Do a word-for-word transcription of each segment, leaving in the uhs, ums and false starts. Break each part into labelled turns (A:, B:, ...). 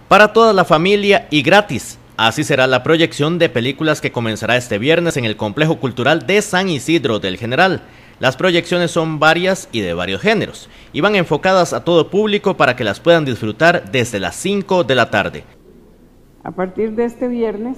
A: para toda la familia y gratis. Así será la proyección de películas que comenzará este viernes en el Complejo Cultural de San Isidro del General. Las proyecciones son varias y de varios géneros, y van enfocadas a todo público para que las puedan disfrutar desde las cinco de la tarde.
B: A partir de este viernes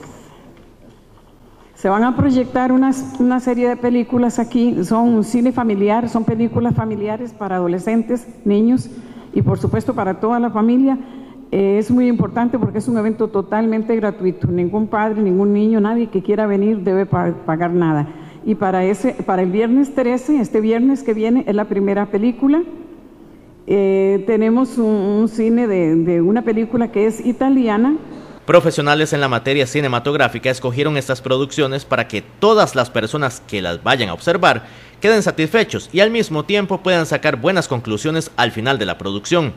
B: se van a proyectar una, una serie de películas aquí, son cine familiar, son películas familiares para adolescentes, niños y por supuesto para toda la familia. Eh, es muy importante porque es un evento totalmente gratuito, ningún padre, ningún niño, nadie que quiera venir debe pagar nada. Y para, ese, para el viernes trece, este viernes que viene, es la primera película. Eh, tenemos un, un cine de, de una película que es italiana.
A: Profesionales en la materia cinematográfica escogieron estas producciones para que todas las personas que las vayan a observar queden satisfechos y al mismo tiempo puedan sacar buenas conclusiones al final de la producción.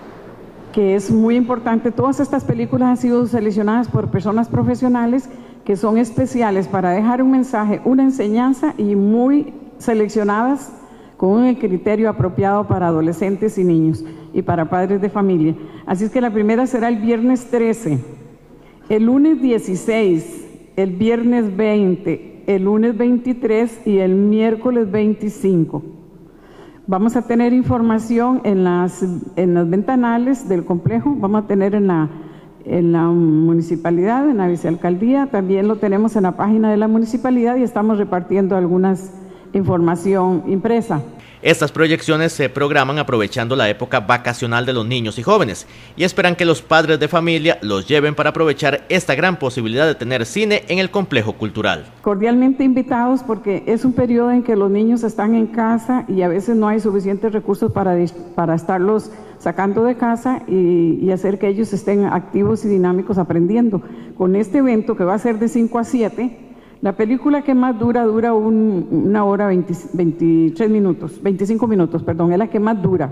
B: Que es muy importante, todas estas películas han sido seleccionadas por personas profesionales que son especiales para dejar un mensaje, una enseñanza y muy seleccionadas con un criterio apropiado para adolescentes y niños y para padres de familia. Así es que la primera será el viernes trece, el lunes dieciséis, el viernes veinte, el lunes veintitrés y el miércoles veinticinco. Vamos a tener información en las, en las ventanales del complejo, vamos a tener en la, en la municipalidad, en la vicealcaldía, también lo tenemos en la página de la municipalidad y estamos repartiendo algunas información impresa.
A: Estas proyecciones se programan aprovechando la época vacacional de los niños y jóvenes y esperan que los padres de familia los lleven para aprovechar esta gran posibilidad de tener cine en el complejo cultural.
B: Cordialmente invitados porque es un periodo en que los niños están en casa y a veces no hay suficientes recursos para, para estarlos sacando de casa y, y hacer que ellos estén activos y dinámicos aprendiendo. Con este evento que va a ser de cinco a siete, la película que más dura, dura un, una hora veinte, veintitrés minutos, veinticinco minutos, perdón, es la que más dura.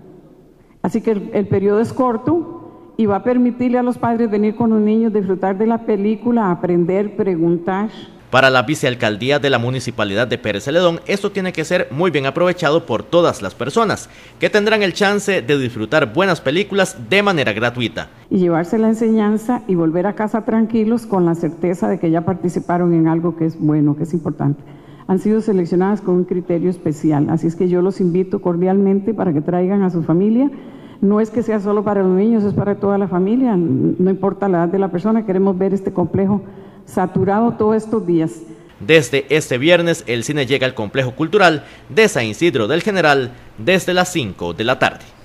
B: Así que el, el periodo es corto y va a permitirle a los padres venir con los niños, disfrutar de la película, aprender, preguntar.
A: Para la vicealcaldía de la Municipalidad de Pérez Celedón, esto tiene que ser muy bien aprovechado por todas las personas, que tendrán el chance de disfrutar buenas películas de manera gratuita.
B: Y llevarse la enseñanza y volver a casa tranquilos con la certeza de que ya participaron en algo que es bueno, que es importante. Han sido seleccionadas con un criterio especial, así es que yo los invito cordialmente para que traigan a su familia. No es que sea solo para los niños, es para toda la familia, no importa la edad de la persona, queremos ver este complejo saturado todos estos días.
A: Desde este viernes el cine llega al Complejo Cultural de San Isidro del General desde las cinco de la tarde.